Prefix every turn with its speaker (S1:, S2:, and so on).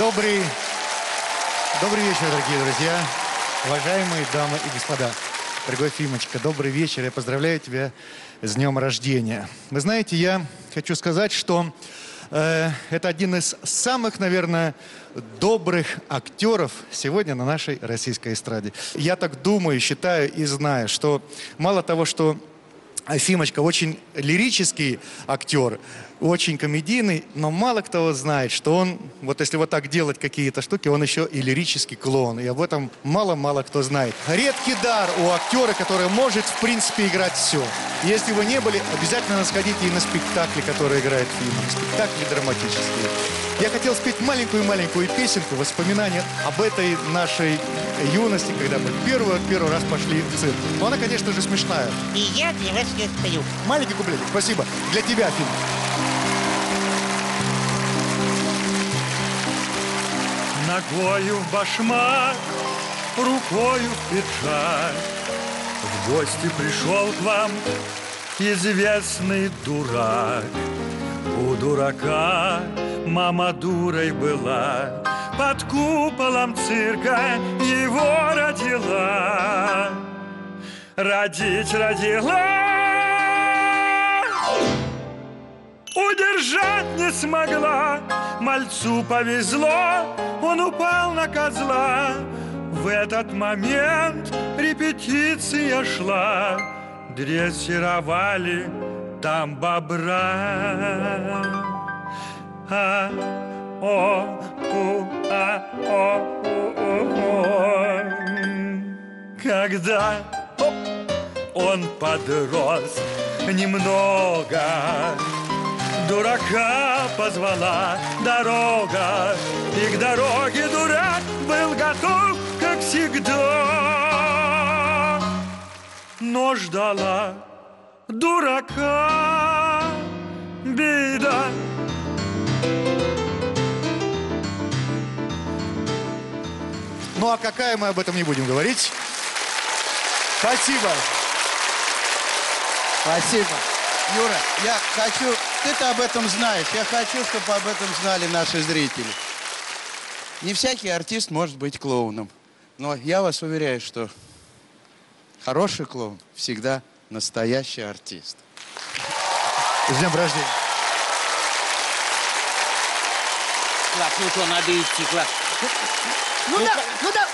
S1: Добрый вечер, дорогие друзья, уважаемые дамы и господа. Дорогой Фимочка, добрый вечер. Я поздравляю тебя с днем рождения. Вы знаете, я хочу сказать, что это один из самых, наверное, добрых актеров сегодня на нашей российской эстраде. Я так думаю, считаю и знаю, что мало того, что Фимочка очень лирический актер, очень комедийный, но мало кто знает, что он, вот если вот так делать какие-то штуки, он еще и лирический клоун. И об этом мало-мало кто знает. Редкий дар у актера, который может, в принципе, играть все. Если вы не были, обязательно сходите и на спектакли, которые играет Фима, на спектакли драматические. Я хотел спеть маленькую-маленькую песенку, воспоминания об этой нашей юности, когда мы первый раз пошли в цирк. Но она, конечно же, смешная.
S2: И я для вас ее спою.
S1: Маленький куплетик, спасибо. Для тебя, Фим.
S3: Ногою в башмак, рукою в пиджак. В гости пришел к вам известный дурак. У дурака мама дурой была, под куполом цирка его родила. Родить родила, удержать не смогла. Мальцу повезло, он упал на козла. В этот момент репетиция шла. Дрессировали там бобра. Когда он подрос немного, дурака позвала дорога, и к дороге дурак был готов, как всегда. Но ждала дурака беда.
S1: Ну а какая, мы об этом не будем говорить. Спасибо.
S4: Спасибо. Юра, я хочу... Ты-то об этом знаешь. Я хочу, чтобы об этом знали наши зрители. Не всякий артист может быть клоуном. Но я вас уверяю, что хороший клоун всегда настоящий артист.
S1: С днем рождения.
S2: Класс, ну что, надо идти, класс.
S5: Ну да,